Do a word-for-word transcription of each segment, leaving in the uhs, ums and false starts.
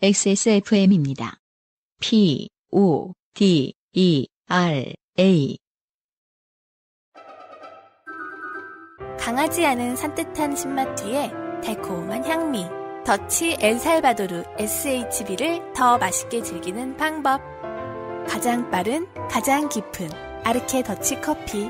엑스에스에프엠입니다. P, O, D, E, R, A. 강하지 않은 산뜻한 신맛 뒤에 달콤한 향미. 더치 엘살바도르 에스에이치비를 더 맛있게 즐기는 방법. 가장 빠른, 가장 깊은 아르케 더치 커피.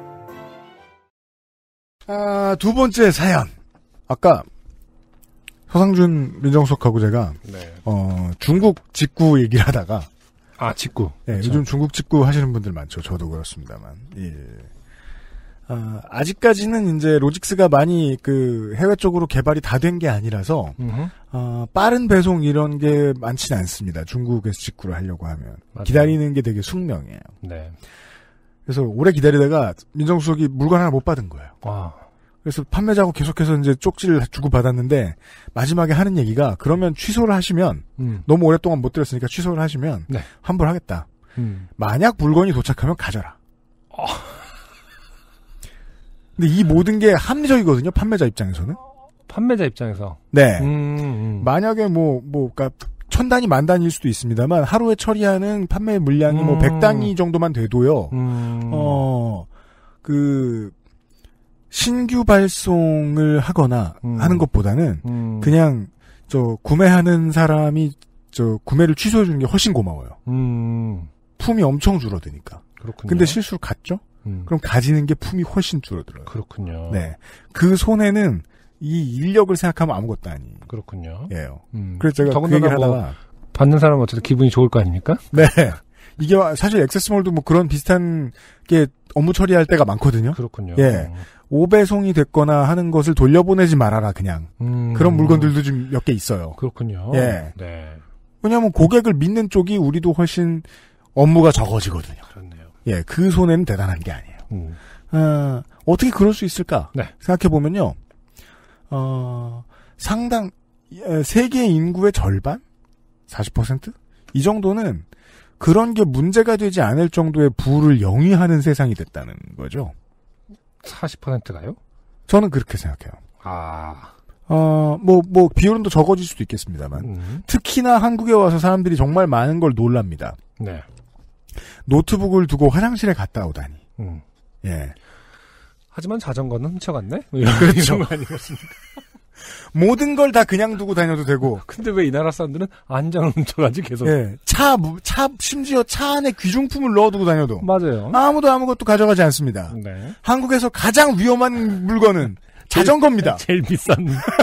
아, 두 번째 사연. 아까 서상준 민정수석하고 제가 네. 어, 중국 직구 얘기를 하다가 아, 직구. 네, 그렇죠. 요즘 중국 직구 하시는 분들 많죠. 저도 그렇습니다만. 예. 아, 아직까지는 이제 로직스가 많이 그 해외 쪽으로 개발이 다 된 게 아니라서 어, 빠른 배송 이런 게 많지는 않습니다. 중국에서 직구를 하려고 하면 맞아요. 기다리는 게 되게 숙명이에요. 네. 그래서 오래 기다리다가 민정수석이 물건 하나 못 받은 거예요. 와. 그래서 판매자하고 계속해서 이제 쪽지를 주고 받았는데 마지막에 하는 얘기가 그러면 취소를 하시면 음. 너무 오랫동안 못 드렸으니까 취소를 하시면 네. 환불하겠다. 음. 만약 물건이 도착하면 가져라. 어. 근데 이 모든 게 합리적이거든요. 판매자 입장에서는. 판매자 입장에서. 네. 음, 음. 만약에 뭐, 뭐, 그니까, 천 단위, 만 단위일 수도 있습니다만, 하루에 처리하는 판매 물량이 음. 뭐, 백 단위 정도만 돼도요, 음. 어, 그, 신규 발송을 하거나 음. 하는 것보다는, 음. 그냥, 저, 구매하는 사람이, 저, 구매를 취소해주는 게 훨씬 고마워요. 음. 품이 엄청 줄어드니까. 그렇군요. 근데 실수로 갔죠? 음. 그럼 가지는 게 품이 훨씬 줄어들어요. 그렇군요. 네. 그 손해는 이 인력을 생각하면 아무것도 아니에요. 그렇군요. 예요. 음. 그래서 제가 그 얘기를 뭐 하다가. 받는 사람은 어쨌든 기분이 좋을 거 아닙니까? 네. 이게 사실 액세스몰도 뭐 그런 비슷한 게 업무 처리할 때가 많거든요. 그렇군요. 예. 오배송이 됐거나 하는 것을 돌려보내지 말아라, 그냥. 음. 그런 물건들도 좀 몇 개 있어요. 그렇군요. 예. 네. 왜냐하면 고객을 믿는 쪽이 우리도 훨씬 업무가 적어지거든요. 그렇네요. 예. 그 손해는 대단한 게 아니에요. 음. 어, 어떻게 그럴 수 있을까? 네. 생각해보면요. 어, 상당, 세계 인구의 절반? 사십 퍼센트? 이 정도는 그런 게 문제가 되지 않을 정도의 부를 영위하는 세상이 됐다는 거죠. 사십 퍼센트가요? 저는 그렇게 생각해요. 아. 어, 뭐, 뭐, 비율은 더 적어질 수도 있겠습니다만. 음. 특히나 한국에 와서 사람들이 정말 많은 걸 놀랍니다. 네. 노트북을 두고 화장실에 갔다 오다니. 음. 예. 하지만 자전거는 훔쳐갔네? 이런, 그렇죠. 이런 거 아니겠습니까? 모든 걸 다 그냥 두고 다녀도 되고. 근데 왜 이 나라 사람들은 안장을 훔쳐가지 계속? 예. 차, 차, 심지어 차 안에 귀중품을 넣어두고 다녀도. 맞아요. 아무도 아무것도 가져가지 않습니다. 네. 한국에서 가장 위험한 물건은 자전거입니다. 제일 비싼.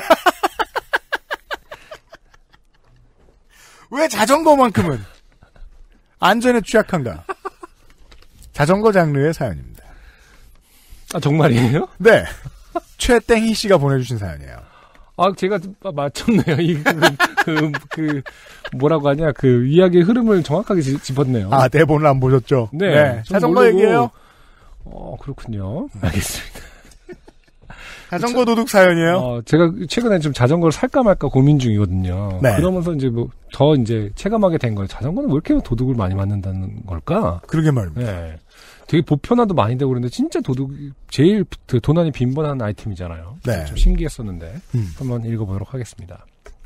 왜 자전거만큼은 안전에 취약한가? 자전거 장르의 사연입니다. 아, 정말이에요? 네. 최땡희 씨가 보내주신 사연이에요. 아, 제가 맞췄네요. 이, 그, 그, 그, 뭐라고 하냐, 그, 이야기의 흐름을 정확하게 지, 짚었네요. 아, 대본을 안 보셨죠? 네. 네. 자전거 모르고, 얘기예요? 어, 그렇군요. 알겠습니다. 자전거 도둑 사연이에요? 어, 제가 최근에 좀 자전거를 살까 말까 고민 중이거든요. 네. 그러면서 이제 뭐, 더 이제 체감하게 된 거예요. 자전거는 왜 이렇게 도둑을 많이 맞는다는 걸까? 그러게 말입니다. 네. 되게 보편화도 많이 되고 그러는데 진짜 도둑 제일 도난이 빈번한 아이템이잖아요. 네. 좀 신기했었는데 음. 한번 읽어보도록 하겠습니다.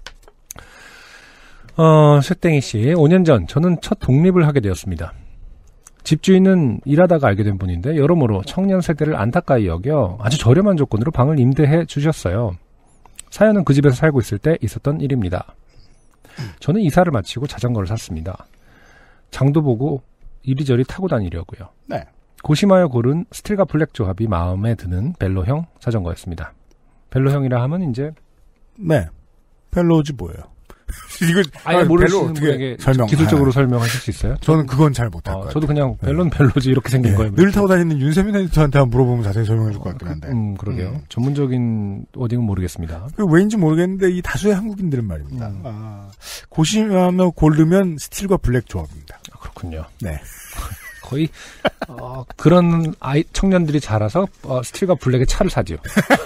어, 쇠땡이 씨, 오 년 전 저는 첫 독립을 하게 되었습니다. 집주인은 일하다가 알게 된 분인데 여러모로 청년 세대를 안타까이 여겨 아주 저렴한 조건으로 방을 임대해 주셨어요. 사연은 그 집에서 살고 있을 때 있었던 일입니다. 저는 이사를 마치고 자전거를 샀습니다. 장도 보고 이리저리 타고 다니려고요. 네. 고심하여 고른 스틸과 블랙 조합이 마음에 드는 벨로형 자전거였습니다. 벨로형이라 하면 이제 네. 벨로지 뭐예요? 이거 아예 아, 모르시는 벨로 분에게 설명, 기술적으로 아, 설명하실 수 있어요? 저는 그건 잘 못할 어, 것 같아요. 저도 그냥 벨로는 벨로지 이렇게 생긴 네. 거예요. 늘 타고 다니는 윤세민 에디터한테 한번 물어보면 자세히 설명해 줄 것 같긴 한데. 음, 그러게요. 음. 전문적인 워딩은 모르겠습니다. 그 왜인지 모르겠는데 이 다수의 한국인들은 말입니다. 음. 아, 고심하며 고르면 스틸과 블랙 조합입니다. 아, 그렇군요. 네. 거의 어, 그런 아이 청년들이 자라서 어, 스틸과 블랙의 차를 사죠.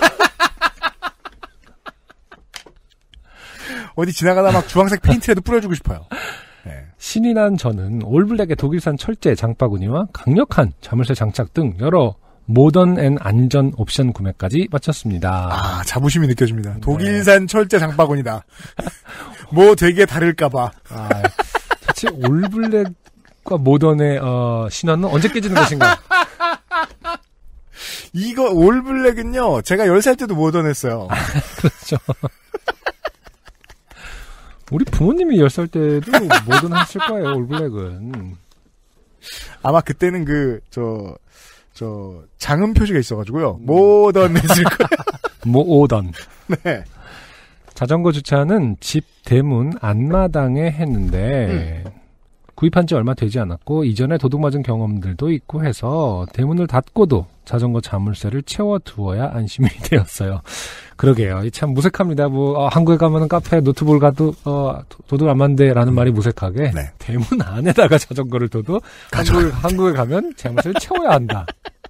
어디 지나가다 막 주황색 페인트라도 뿌려주고 싶어요. 네. 신이 난 저는 올블랙의 독일산 철제 장바구니와 강력한 자물쇠 장착 등 여러 모던 앤 안전 옵션 구매까지 마쳤습니다. 아, 자부심이 느껴집니다. 네. 독일산 철제 장바구니다. 뭐 되게 다를까봐. 아, 대체 올블랙과 모던의 어, 신화는 언제 깨지는 것인가? 이거 올블랙은요. 제가 열 살 때도 모던했어요. 아, 그렇죠. 우리 부모님이 열 살 때도 모던 하실 거예요. 올블랙은. 아마 그때는 그 저 저 장음 표시가 있어가지고요. 모던 했을 거예요. 모던. 네. 자전거 주차는 집 대문 안마당에 했는데 음. 구입한 지 얼마 되지 않았고 이전에 도둑 맞은 경험들도 있고 해서 대문을 닫고도 자전거 자물쇠를 채워두어야 안심이 되었어요. 그러게요. 이 참 무색합니다. 뭐 어, 한국에 가면은 카페 노트북을 가도 어, 도둑 안 만대라는 음. 말이 무색하게 네. 대문 안에다가 자전거를 둬도 한국, 한국에 가면 자물쇠를 채워야 한다.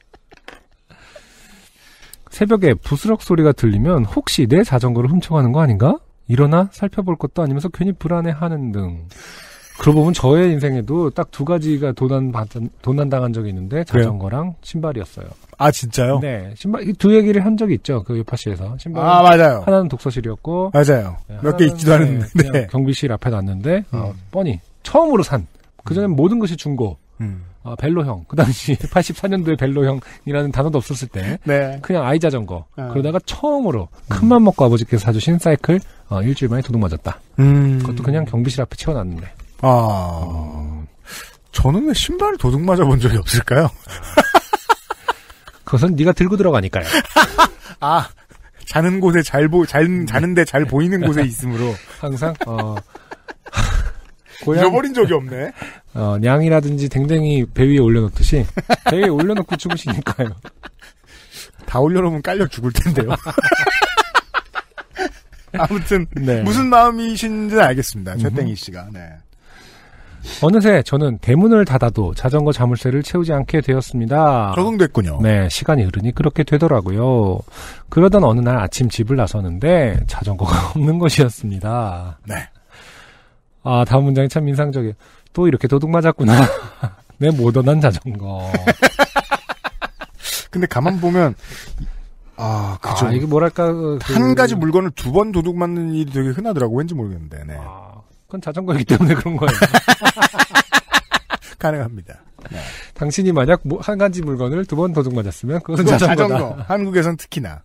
새벽에 부스럭 소리가 들리면 혹시 내 자전거를 훔쳐가는 거 아닌가? 일어나 살펴볼 것도 아니면서 괜히 불안해하는 등. 그러고 보면 저의 인생에도 딱 두 가지가 도난, 도난당한 적이 있는데 자전거랑 그래요? 신발이었어요. 아 진짜요? 네. 신발 두 얘기를 한 적이 있죠. 그 요파시에서. 신발. 아 맞아요. 하나는 독서실이었고. 맞아요. 네, 몇 개 있지도 않은데. 네. 경비실 앞에 놨는데 음. 어, 뻔히 처음으로 산. 그전엔 음. 모든 것이 중고. 음. 어, 벨로형. 그 당시 팔십사 년도에 벨로형이라는 단어도 없었을 때. 네. 그냥 아이 자전거. 아. 그러다가 처음으로 큰맘 먹고 아버지께서 사주신 사이클 어, 일주일 만에 도둑 맞았다. 음. 그것도 그냥 경비실 앞에 채워놨는데. 아. 음. 저는 왜 신발을 도둑 맞아본 적이 없을까요? 그것은 네가 들고 들어가니까요. 아. 자는 곳에 잘 보, 잘, 자는데 잘 보이는 곳에 있으므로. 항상, 어. 고양... 잃어버린 적이 없네. 어, 냥이라든지 댕댕이 배 위에 올려놓듯이 배 위에 올려놓고 주무시니까요. 다 올려놓으면 깔려 죽을 텐데요. 아무튼 네. 무슨 마음이신지는 알겠습니다. 최땡이 씨가. 네. 어느새 저는 대문을 닫아도 자전거 자물쇠를 채우지 않게 되었습니다. 적응됐군요. 네, 시간이 흐르니 그렇게 되더라고요. 그러던 어느 날 아침 집을 나서는데 자전거가 없는 것이었습니다. 네. 아, 다음 문장이 참 인상적이에요. 또 이렇게 도둑 맞았구나. 내 모던한 자전거. 근데 가만 보면 아, 그죠. 아, 이게 뭐랄까 그... 한 가지 물건을 두 번 도둑 맞는 일이 되게 흔하더라고. 왠지 모르겠는데. 네. 아, 그건 자전거이기 때문에 그런 거예요. 가능합니다. 네. 당신이 만약 한 가지 물건을 두 번 도둑 맞았으면 그것은 자전거다. 자전거. 한국에선 특히나.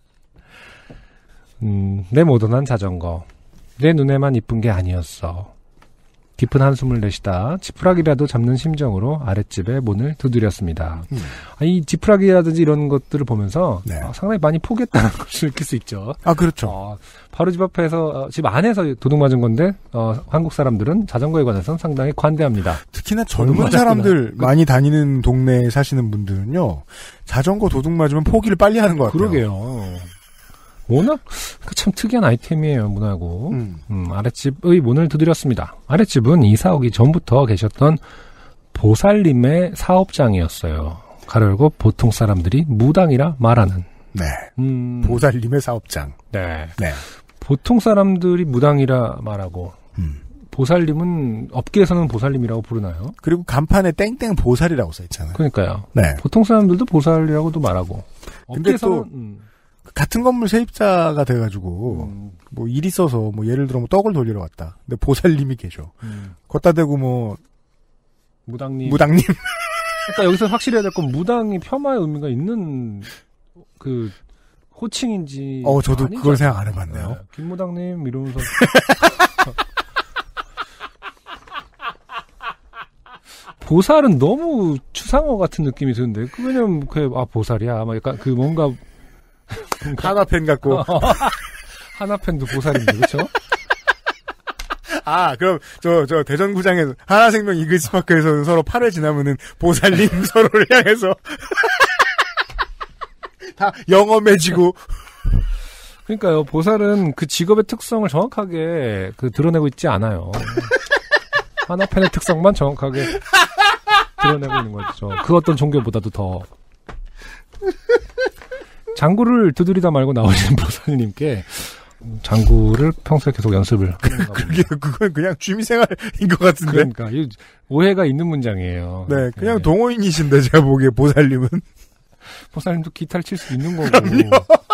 음, 내 모던한 자전거. 내 눈에만 이쁜 게 아니었어. 깊은 한숨을 내쉬다 지푸라기라도 잡는 심정으로 아랫집에 문을 두드렸습니다. 음. 아, 이 지푸라기라든지 이런 것들을 보면서 네. 어, 상당히 많이 포기했다는 것을 느낄 수 있죠. 아 그렇죠. 어, 바로 집 앞에서 어, 집 안에서 도둑 맞은 건데 어, 한국 사람들은 자전거에 관해서는 상당히 관대합니다. 특히나 젊은 사람들 그, 많이 다니는 동네에 사시는 분들은요. 자전거 도둑 맞으면 포기를 빨리 하는 것 같아요. 그러게요. 워낙 참 특이한 아이템이에요, 문화고. 음. 음, 아랫집의 문을 두드렸습니다. 아랫집은 이사 오기 전부터 계셨던 보살님의 사업장이었어요. 가로 열고 보통 사람들이 무당이라 말하는. 네. 음, 보살님의 사업장. 네. 네. 보통 사람들이 무당이라 말하고 음. 보살님은 업계에서는 보살님이라고 부르나요? 그리고 간판에 땡땡 보살이라고 써있잖아요. 그러니까요. 네. 보통 사람들도 보살이라고도 말하고. 근데 또 음. 같은 건물 세입자가 돼가지고 음. 뭐 일 있어서 뭐 예를 들어 뭐 떡을 돌리러 왔다. 근데 보살님이 계셔. 음. 걷다 대고 뭐 무당님. 무당님. 그러니까 여기서 확실히 해야 될 건 무당이 폄하의 의미가 있는 그 호칭인지. 어 저도 아니죠? 그걸 생각 안 해봤네요. 네. 김무당님 이러면서. 보살은 너무 추상어 같은 느낌이 드는데 왜냐면 그 아 보살이야. 막 약간 그 뭔가 하나펜 갖고. 하나펜도 보살인데, 그쵸? 아, 그럼, 저, 저, 대전구장에서, 하나생명 이글스파크에서는 서로 팔 회 지나면은 보살님 서로를 향해서. 다 영험해지고. 그러니까요, 보살은 그 직업의 특성을 정확하게 그 드러내고 있지 않아요. 하나펜의 특성만 정확하게 드러내고 있는 거죠. 그 어떤 종교보다도 더. 장구를 두드리다 말고 나오시는 보살님께 장구를 평소에 계속 연습을 하는가 그게 그건 그냥 취미생활인 것 같은데. 그러니까 오해가 있는 문장이에요. 네, 그냥 네. 동호인이신데 제가 보기에 보살님은 보살님도 기타를 칠 수 있는 거고. 그럼요.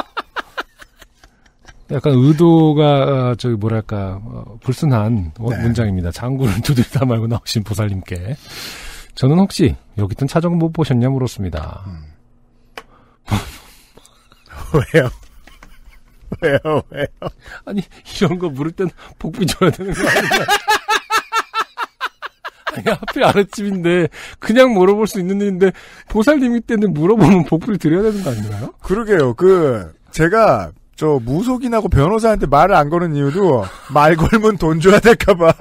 약간 의도가 저기 뭐랄까 어, 불순한 네. 문장입니다. 장구를 두드리다 말고 나오신 보살님께 저는 혹시 여기 있던 차정 못 보셨냐 물었습니다. 음. 왜요? 왜요? 왜요? 아니 이런 거 물을 땐 복비 줘야 되는 거 아닌가? 아니 하필 아랫집인데 그냥 물어볼 수 있는 일인데 보살님이 때는 물어보면 복비를 드려야 되는 거 아닌가요? 그러게요. 그 제가 저 무속인하고 변호사한테 말을 안 거는 이유도 말 걸면 돈 줘야 될까봐.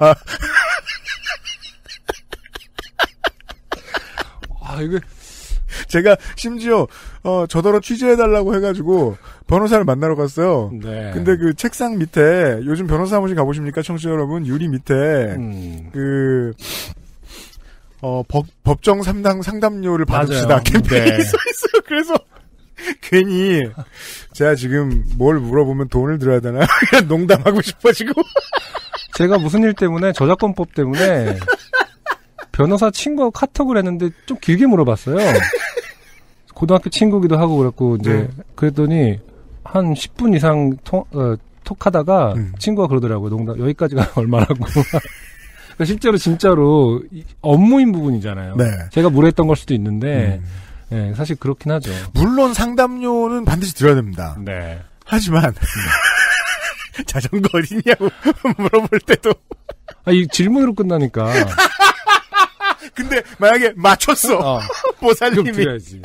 아 이거 제가 심지어 어 저더러 취재해달라고 해가지고 변호사를 만나러 갔어요. 네. 근데 그 책상 밑에 요즘 변호사 사무실 가보십니까, 청취자 여러분? 유리 밑에 음. 그 어 법 법정 상담 상담료를 받읍시다 캠페인이 네. 써 있어요. 그래서. 괜히 제가 지금 뭘 물어보면 돈을 들어야 되나? 그냥 농담하고 싶어지고. 제가 무슨 일 때문에 저작권법 때문에 변호사 친구하고 카톡을 했는데 좀 길게 물어봤어요. 고등학교 친구기도 하고 그랬고 이제 네. 그랬더니 한 십 분 이상 통, 어, 톡하다가 음. 친구가 그러더라고요. 농담 여기까지가 얼마라고. 그러니까 실제로 진짜로 업무인 부분이잖아요. 네. 제가 물어했던 걸 수도 있는데. 음. 네, 사실 그렇긴 하죠. 물론 상담료는 반드시 드려야 됩니다. 네. 하지만 자전거 어디냐고 물어볼 때도 아, 이 질문으로 끝나니까. 근데 만약에 맞췄어. 어. 보살님이 드려야지.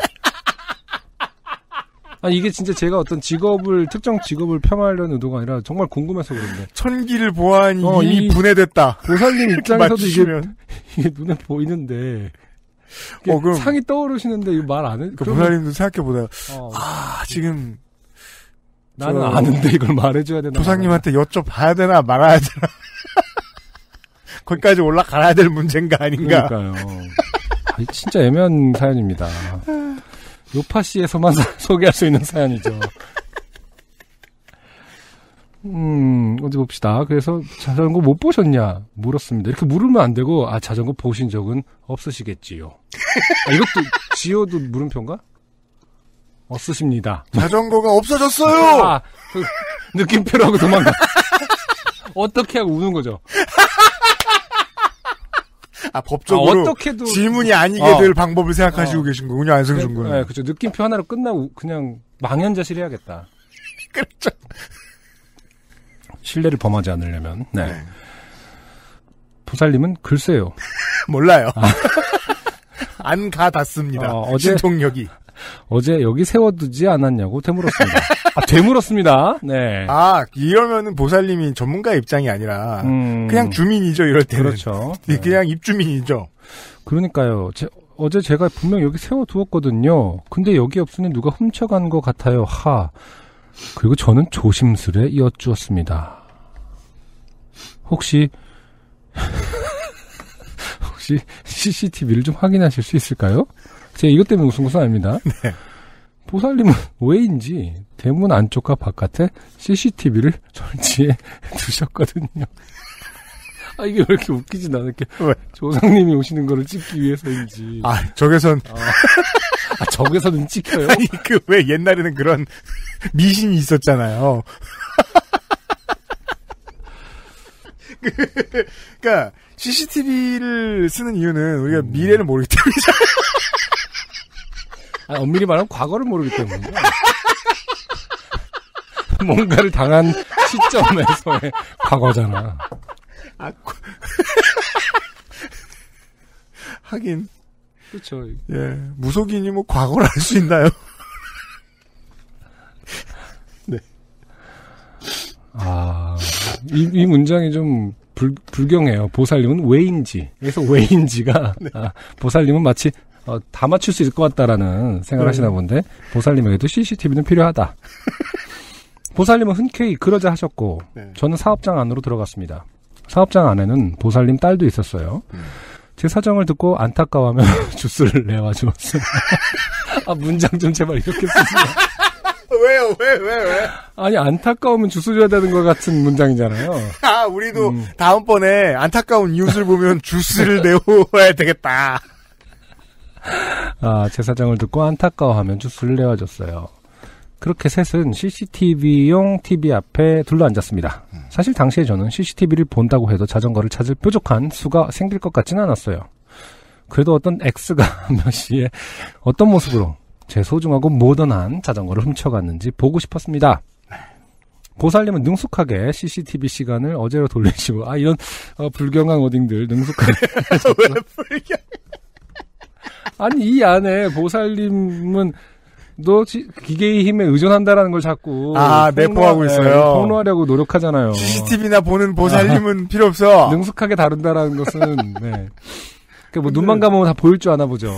아, 이게 진짜 제가 어떤 직업을 특정 직업을 폄하하려는 의도가 아니라 정말 궁금해서 그런데. 천기를 보아하니 어, 이미 분해됐다. 보살님 입장에서도 이게, 이게 눈에 보이는데. 어, 그럼 상이 떠오르시는데 이거 말 안 해? 그 보살님도 생각해보다 어, 아 지금 나는 아는데 이걸 말해줘야 되나? 조상님한테 여쭤봐야 되나 말아야 되나? 거기까지 올라가야 될 문제인가 아닌가? 그러니까요. 아, 진짜 애매한 사연입니다. 요파씨에서만 소개할 수 있는 사연이죠. 음, 어디 봅시다. 그래서 자전거 못 보셨냐? 물었습니다. 이렇게 물으면 안 되고, 아, 자전거 보신 적은 없으시겠지요. 아, 이것도, 지어도 물음표인가? 없으십니다. 자전거가 없어졌어요! 아, 그, 느낌표로 하고 도망가. 어떻게 하고 우는 거죠. 아, 법적으로. 아, 어떻게도. 질문이 아니게 어. 될 방법을 생각하시고 어. 계신 거군요, 안승준 군은. 네, 그렇죠. 느낌표 하나로 끝나고, 그냥, 망연자실 해야겠다. 그렇죠. 신뢰를 범하지 않으려면. 네. 네. 보살님은 글쎄요. 몰라요. 아. 안 가닿습니다. 어, 어제, 신통력이. 어제 여기 세워두지 않았냐고 되물었습니다. 아, 되물었습니다. 네. 아, 이러면은 보살님이 전문가 입장이 아니라 음... 그냥 주민이죠, 이럴 때는. 그렇죠. 네. 그냥 입주민이죠. 그러니까요. 제, 어제 제가 분명 여기 세워두었거든요. 근데 여기 없으니 누가 훔쳐간 것 같아요. 하. 그리고 저는 조심스레 여쭈었습니다. 혹시 혹시 씨씨티비를 좀 확인하실 수 있을까요? 제가 이것 때문에 웃은 것은 아닙니다. 네. 보살님은 왜인지 대문 안쪽과 바깥에 씨씨티비를 설치해 두셨거든요. 아, 이게 왜 이렇게 웃기진 않을게. 왜? 조상님이 오시는 거를 찍기 위해서인지. 아, 적외선. 아, 아 적외선은 찍혀요? 아니, 그, 왜 옛날에는 그런 미신이 있었잖아요. 그, 그니까, 씨씨티비를 쓰는 이유는 우리가 음. 미래를 모르기 때문이잖아요. 아, 엄밀히 말하면 과거를 모르기 때문이죠. 뭔가를 당한 시점에서의 과거잖아. 아, 하긴. 그렇죠. 예, 무속인이 뭐 과거를 알 수 있나요? 네. 아, 이, 이 문장이 좀 불, 불경해요. 보살님은 왜인지. 그래서 왜인지가, 네. 아, 보살님은 마치, 어, 다 맞출 수 있을 것 같다라는 생각을 네. 하시나 본데, 보살님에게도 씨씨티비는 필요하다. 보살님은 흔쾌히 그러자 하셨고, 네. 저는 사업장 안으로 들어갔습니다. 사업장 안에는 보살님 딸도 있었어요. 음. 제 사정을 듣고 안타까워하며 주스를 내와 주었어요. 아, 문장 좀 제발 이렇게 쓰세요. 왜요? 왜? 왜? 왜? 아니, 안타까우면 주스 줘야 되는 것 같은 문장이잖아요. 아, 우리도 음. 다음번에 안타까운 이웃을 보면 주스를 내어야 되겠다. 아, 제 사정을 듣고 안타까워하며 주스를 내어줬어요. 그렇게 셋은 씨씨티비용 티비 앞에 둘러앉았습니다. 사실 당시에 저는 씨씨티비를 본다고 해도 자전거를 찾을 뾰족한 수가 생길 것 같지는 않았어요. 그래도 어떤 X가 몇 시에 어떤 모습으로 제 소중하고 모던한 자전거를 훔쳐갔는지 보고 싶었습니다. 보살님은 능숙하게 씨씨티비 시간을 어제로 돌리시고, 아, 이런, 어, 불경한 어딩들, 능숙하게. 왜 불경? 아니, 이 안에 보살님은, 너 기계의 힘에 의존한다라는 걸 자꾸. 아, 내포하고 있어요. 폭로하려고 노력하잖아요. 씨씨티비나 보는 보살님은 아, 필요 없어. 능숙하게 다룬다라는 것은, 네. 그 뭐, 눈만 감으면 다 보일 줄 아나 보죠.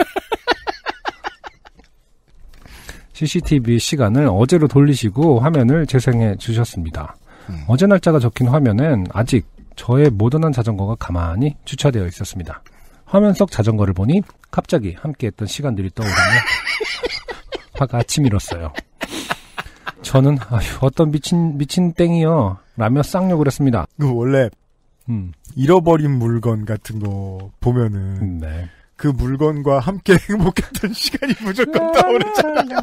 씨씨티비 시간을 어제로 돌리시고 화면을 재생해 주셨습니다. 음. 어제 날짜가 적힌 화면엔 아직 저의 모던한 자전거가 가만히 주차되어 있었습니다. 화면 속 자전거를 보니 갑자기 함께했던 시간들이 떠오르며 화가 아침이었어요. 저는 아휴, 어떤 미친 미친 땡이요 라며 쌍욕을 했습니다. 그 원래 음. 잃어버린 물건 같은 거 보면은 네. 그 물건과 함께 행복했던 시간이 무조건 떠오르잖아요.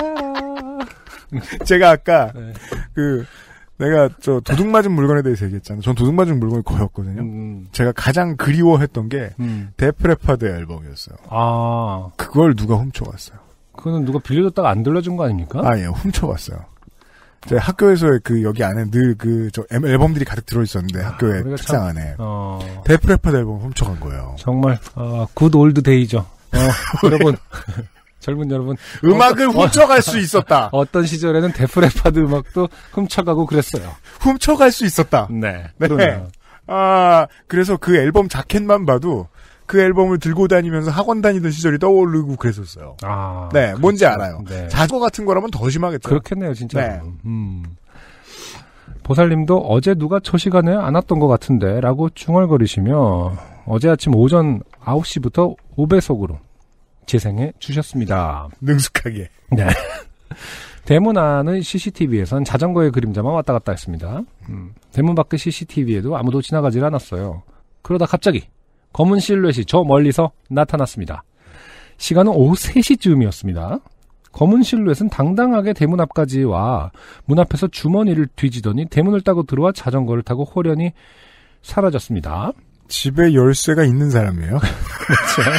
제가 아까 네. 그 내가 저 도둑 맞은 물건에 대해서 얘기했잖아요. 전 도둑 맞은 물건이 거였거든요. 음. 제가 가장 그리워했던 게 음. 데프레파드 앨범이었어요. 아, 그걸 누가 훔쳐갔어요. 그거는 누가 빌려줬다가 안 들려준 거 아닙니까? 아, 예, 훔쳐갔어요. 제 학교에서 그 여기 안에 늘 그 저 앨범들이 가득 들어있었는데 아, 학교의 책상 참, 안에 어... 데프레파드 앨범 훔쳐간 거예요. 정말 어, 굿 올드 데이죠. 어, 여러분 젊은 여러분 음악을 어, 훔쳐갈 수 있었다. 어떤 시절에는 데프레파드 음악도 훔쳐가고 그랬어요. 훔쳐갈 수 있었다. 네. 네. 아 그래서 그 앨범 자켓만 봐도 그 앨범을 들고 다니면서 학원 다니던 시절이 떠오르고 그랬었어요. 아, 네, 그렇죠. 뭔지 알아요. 네. 자전거 같은 거라면 더 심하겠죠. 그렇겠네요, 진짜. 네. 음. 보살님도 어제 누가 저 시간에 안 왔던 것 같은데 라고 중얼거리시며 어제 아침 오전 아홉 시부터 오 배속으로 재생해 주셨습니다. 능숙하게. 네. 대문 안의 씨씨티비에선 자전거의 그림자만 왔다 갔다 했습니다. 음. 대문 밖의 씨씨티비에도 아무도 지나가질 않았어요. 그러다 갑자기 검은 실루엣이 저 멀리서 나타났습니다. 시간은 오후 세 시쯤이었습니다. 검은 실루엣은 당당하게 대문 앞까지 와 문 앞에서 주머니를 뒤지더니 대문을 따고 들어와 자전거를 타고 호련히 사라졌습니다. 집에 열쇠가 있는 사람이에요. 그렇죠.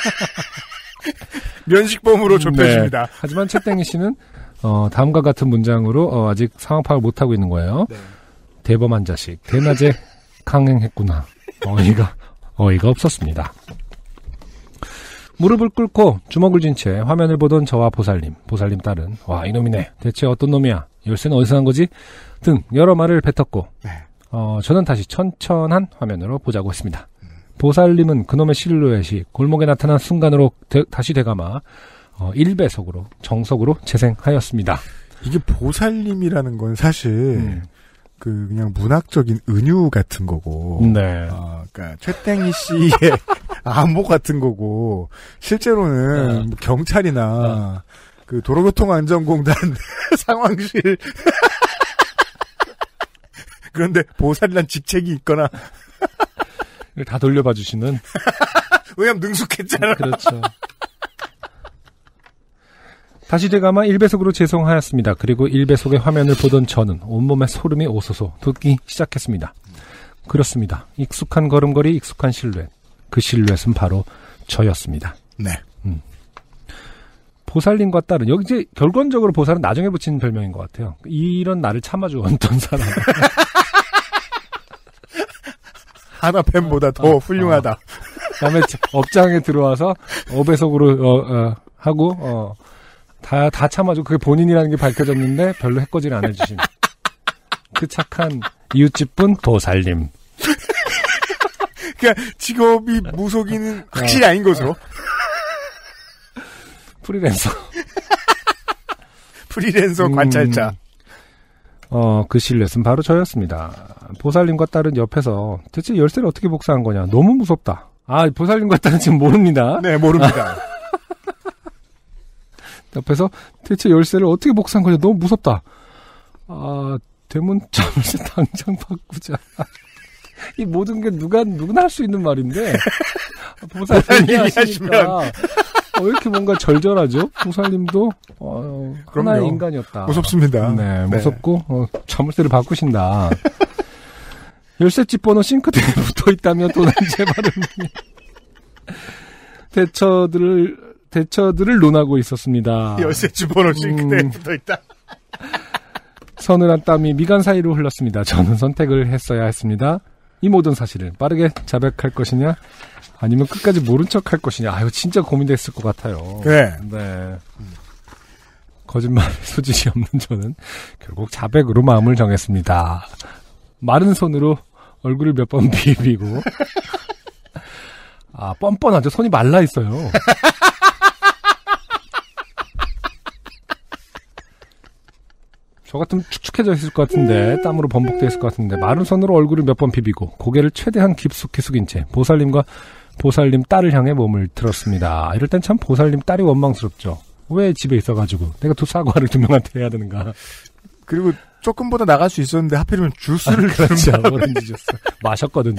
면식범으로 좁혀집니다. 네. 하지만 채땡이 씨는 어, 다음과 같은 문장으로 어, 아직 상황 파악을 못하고 있는 거예요. 네. 대범한 자식, 대낮에 강행했구나. 어이가 어이가 없었습니다. 무릎을 꿇고 주먹을 쥔 채 화면을 보던 저와 보살님, 보살님 딸은 와 이놈이네. 대체 어떤 놈이야. 열쇠는 어디서 난 거지? 등 여러 말을 뱉었고 네. 어, 저는 다시 천천한 화면으로 보자고 했습니다. 음. 보살님은 그놈의 실루엣이 골목에 나타난 순간으로 되, 다시 되감아 어, 일 배속으로 정석으로 재생하였습니다. 이게 보살님이라는 건 사실 음. 그 그냥 문학적인 은유 같은 거고, 네. 어, 그러니까 최땡이 씨의 암호 같은 거고, 실제로는 네. 경찰이나 네. 그 도로교통안전공단 상황실 그런데 보살이란 직책이 있거나 다 돌려봐 주시는. 왜냐면 능숙했잖아. 그렇죠. 다시 되감아 일 배속으로 재송하였습니다. 그리고 일 배속의 화면을 보던 저는 온몸에 소름이 오소소 돋기 시작했습니다. 그렇습니다. 익숙한 걸음걸이, 익숙한 실루엣. 그 실루엣은 바로 저였습니다. 네. 음. 보살님과 딸은, 여기 이제 결론적으로 보살은 나중에 붙인 별명인 것 같아요. 이런 나를 참아주었던 사람. 하나 팬보다 더 어, 훌륭하다. 어. 그다음에 업장에 들어와서 오 배속으로 어, 어, 하고 어, 다, 다 참아주고 그게 본인이라는 게 밝혀졌는데 별로 해코지를 안 해주신 그 착한 이웃집분 보살님. 그러니까 직업이 무속인은 확실히 어. 아닌 것으로. 프리랜서. 프리랜서 관찰자. 음, 어, 그 실루엣은 바로 저였습니다. 보살님과 딸은 옆에서 대체 열쇠를 어떻게 복사한 거냐. 너무 무섭다. 아, 보살님과 딸은 지금 모릅니다. 네, 모릅니다. 옆에서 대체 열쇠를 어떻게 복사한 거냐. 너무 무섭다. 아, 대문 자물쇠 당장 바꾸자. 이 모든 게 누가, 누구나 할 수 있는 말인데. 보살님이 하시니까. 어, 왜 이렇게 뭔가 절절하죠? 보살님도 어, 하나의 그럼요. 인간이었다. 무섭습니다. 네, 네. 무섭고 어, 자물쇠를 바꾸신다. 열쇠집 번호 싱크대에 붙어 있다며 또 난제 발음이 대처들을 대처들을 논하고 있었습니다. 열쇠집 번호 싱크대에 음. 붙어 있다. 서늘한 땀이 미간 사이로 흘렀습니다. 저는 선택을 했어야 했습니다. 이 모든 사실을 빠르게 자백할 것이냐 아니면 끝까지 모른 척 할 것이냐. 아, 이거 진짜 고민됐을 것 같아요. 네. 네. 거짓말 소질이 없는 저는 결국 자백으로 마음을 정했습니다. 마른 손으로 얼굴을 몇 번 비비고 아, 뻔뻔하죠. 손이 말라 있어요. 저 같으면 축축해져 있을 것 같은데 땀으로 범벅되어 있을 것 같은데 마른 손으로 얼굴을 몇 번 비비고 고개를 최대한 깊숙이 숙인 채 보살님과 보살님 딸을 향해 몸을 들었습니다. 이럴 땐 참 보살님 딸이 원망스럽죠. 왜 집에 있어가지고 내가 또 사과를 두 명한테 해야 되는가. 그리고 조금보다 나갈 수 있었는데 하필이면 주스를 그렇죠. 오렌지 주스 마셨거든요.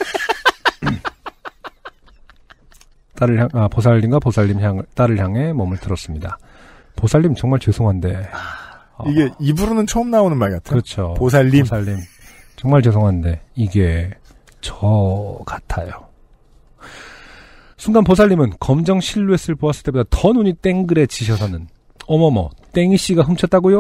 딸을 향, 아, 보살님과 보살님 향, 딸을 향해 몸을 들었습니다. 보살님 정말 죄송한데. 이게 입으로는 처음 나오는 말 같아요. 그렇죠. 보살님. 보살님. 정말 죄송한데, 이게 저 같아요. 순간 보살님은 검정 실루엣을 보았을 때보다 더 눈이 땡그레지셔서는, 어머머, 땡이 씨가 훔쳤다고요?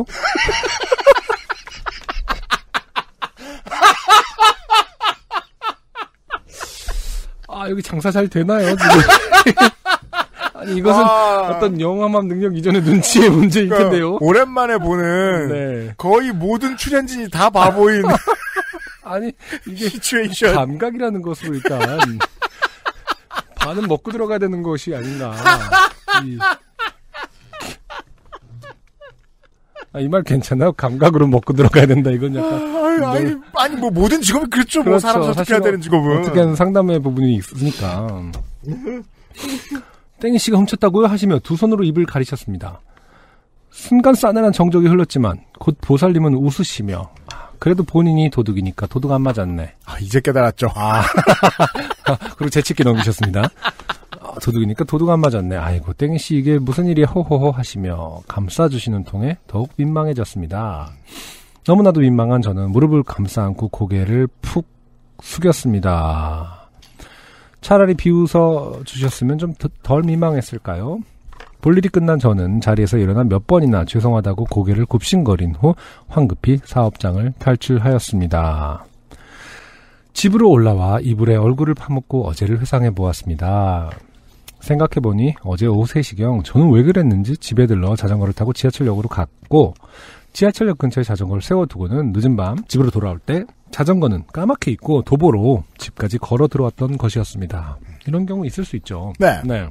아, 여기 장사 잘 되나요, 지금? 아니, 이것은 아, 어떤 영화만 능력 이전의 눈치의 문제일 그러니까 텐데요. 오랜만에 보는 네. 거의 모든 출연진이 다 바보인 아니, 이게 시츄에이션. 감각이라는 것으로 일단 반은 먹고 들어가야 되는 것이 아닌가. 이, 아, 이 말 괜찮아요? 감각으로 먹고 들어가야 된다. 이건 약간. 아니, 아니, 아니, 뭐 모든 직업이 그렇죠. 뭐 그렇죠. 사람 어떻게 해야 되는 직업은. 어떻게든 상담의 부분이 있으니까. 땡이 씨가 훔쳤다고요? 하시며 두 손으로 입을 가리셨습니다. 순간 싸늘한 정적이 흘렀지만 곧 보살님은 웃으시며 그래도 본인이 도둑이니까 도둑 안 맞았네. 아, 이제 깨달았죠. 아. 그리고 재치있게 넘기셨습니다. 아, 도둑이니까 도둑 안 맞았네. 아이고 땡이 씨 이게 무슨 일이야 호호호 하시며 감싸주시는 통에 더욱 민망해졌습니다. 너무나도 민망한 저는 무릎을 감싸 안고 고개를 푹 숙였습니다. 차라리 비웃어 주셨으면 좀 덜 민망했을까요? 볼일이 끝난 저는 자리에서 일어나 몇 번이나 죄송하다고 고개를 굽신거린 후 황급히 사업장을 탈출하였습니다. 집으로 올라와 이불에 얼굴을 파묻고 어제를 회상해 보았습니다. 생각해보니 어제 오후 세 시경 저는 왜 그랬는지 집에 들러 자전거를 타고 지하철역으로 갔고 지하철역 근처에 자전거를 세워두고는 늦은 밤 집으로 돌아올 때 자전거는 까맣게 있고 도보로 집까지 걸어 들어왔던 것이었습니다. 이런 경우 있을 수 있죠. 네. 네.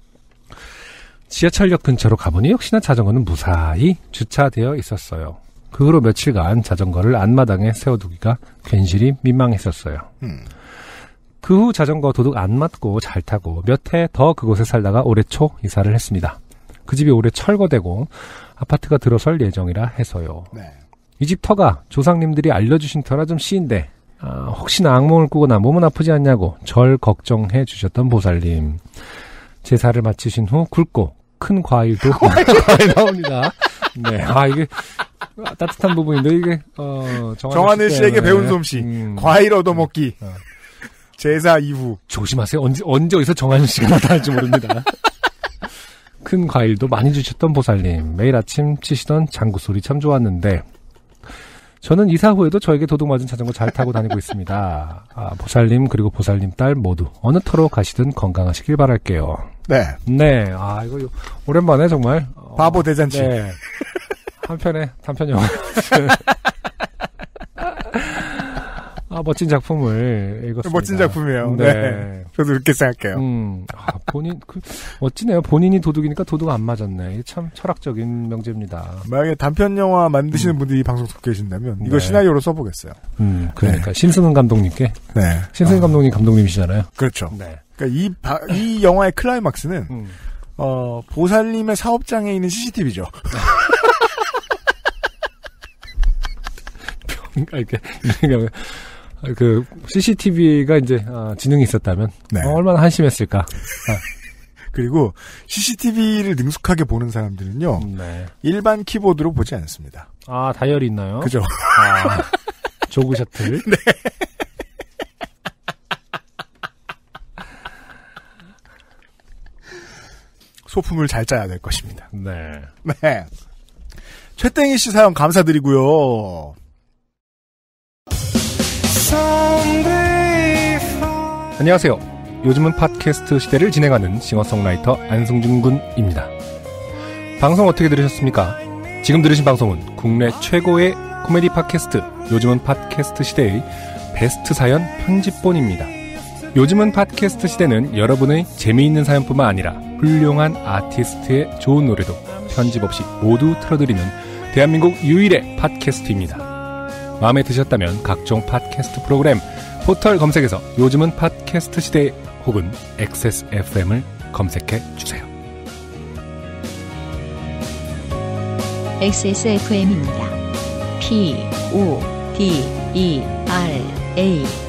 지하철역 근처로 가보니 역시나 자전거는 무사히 주차되어 있었어요. 그 후로 며칠간 자전거를 안마당에 세워두기가 괜시리 민망했었어요. 음. 그 후 자전거 도둑 안 맞고 잘 타고 몇 해 더 그곳에 살다가 올해 초 이사를 했습니다. 그 집이 올해 철거되고 아파트가 들어설 예정이라 해서요. 네. 이 집 터가 조상님들이 알려주신 터라 좀 씨인데 아, 혹시나 악몽을 꾸거나 몸은 아프지 않냐고 절 걱정해 주셨던 보살님. 제사를 마치신 후 굵고 큰 과일도 많이 나옵니다. 네, 아 이게 따뜻한 부분인데 이게 어, 정하늘 씨에게 배운 솜씨. 음, 과일 얻어먹기. 어. 제사 이후. 조심하세요. 언제 언제 어디서 정하늘 씨가 나타날지 모릅니다. 큰 과일도 많이 주셨던 보살님. 매일 아침 치시던 장구 소리 참 좋았는데 저는 이사 후에도 저에게 도둑 맞은 자전거 잘 타고 다니고 있습니다. 아, 보살님 그리고 보살님 딸 모두 어느 터로 가시든 건강하시길 바랄게요. 네. 네, 아 이거 오랜만에 정말 어, 바보 대잔치. 네. 한편의 단편 영화. 아 멋진 작품을 읽었습니다. 멋진 작품이에요. 네. 네. 저도 그렇게 생각해요. 음, 아, 본인 그 멋지네요. 본인이 도둑이니까 도둑 안 맞았네. 이게 참 철학적인 명제입니다. 만약에 단편 영화 만드시는 음. 분들이 방송 듣고 계신다면 이거 네. 시나리오로 써보겠어요. 음, 그러니까 네. 신승훈 감독님께. 네. 신승훈 어. 감독님 감독님이시잖아요. 그렇죠. 네. 그러니까 이, 바, 이 영화의 클라이막스는 음. 어, 보살님의 사업장에 있는 씨씨티비죠. 이렇게 이렇게 그 씨씨티비가 이제 어, 지능이 있었다면 네. 어, 얼마나 한심했을까. 아. 그리고 씨씨티비를 능숙하게 보는 사람들은요. 네. 일반 키보드로 보지 않습니다. 아, 다이얼이 있나요? 그죠. 아, 조그 셔틀. 네. 소품을 잘 짜야 될 것입니다. 네. 네. 최땡이 씨 사연 감사드리고요. 안녕하세요. 요즘은 팟캐스트 시대를 진행하는 싱어송라이터 안승준 군입니다. 방송 어떻게 들으셨습니까? 지금 들으신 방송은 국내 최고의 코미디 팟캐스트 요즘은 팟캐스트 시대의 베스트 사연 편집본입니다. 요즘은 팟캐스트 시대는 여러분의 재미있는 사연뿐만 아니라 훌륭한 아티스트의 좋은 노래도 편집 없이 모두 틀어드리는 대한민국 유일의 팟캐스트입니다. 마음에 드셨다면 각종 팟캐스트 프로그램 포털 검색에서 요즘은 팟캐스트 시대 혹은 엑스에스에프엠을 검색해 주세요. 엑스에스에프엠입니다. P, O, D, E, R, A